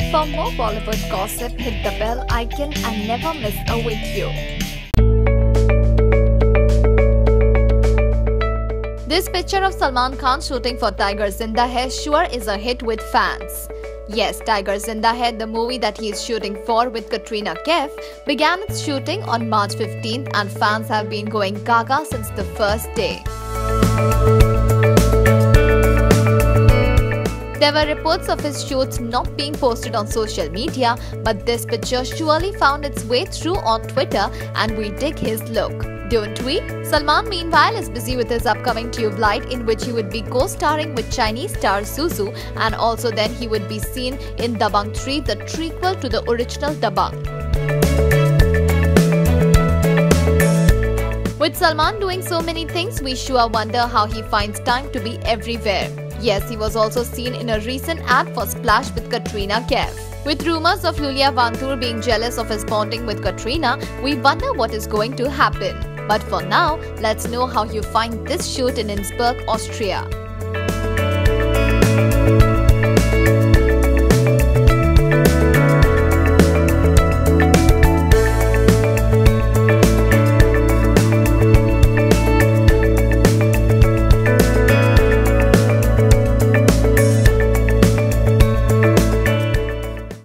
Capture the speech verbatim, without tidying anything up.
For more Bollywood gossip, hit the bell icon and never miss a video. This picture of Salman Khan shooting for Tiger Zinda Hai sure is a hit with fans. Yes, Tiger Zinda Hai, the movie that he is shooting for with Katrina Kaif, began its shooting on March fifteenth and fans have been going gaga since the first day. There were reports of his shoots not being posted on social media, but this picture surely found its way through on Twitter and we dig his look. Don't we? Salman meanwhile is busy with his upcoming Tube Light, in which he would be co-starring with Chinese star Suzu, and also then he would be seen in Dabangg three, the prequel to the original Dabangg. With Salman doing so many things, we sure wonder how he finds time to be everywhere. Yes, he was also seen in a recent ad for Splash with Katrina Kaif. With rumors of Lulia Vantur being jealous of his bonding with Katrina, we wonder what is going to happen. But for now, let's know how you find this shoot in Innsbruck, Austria.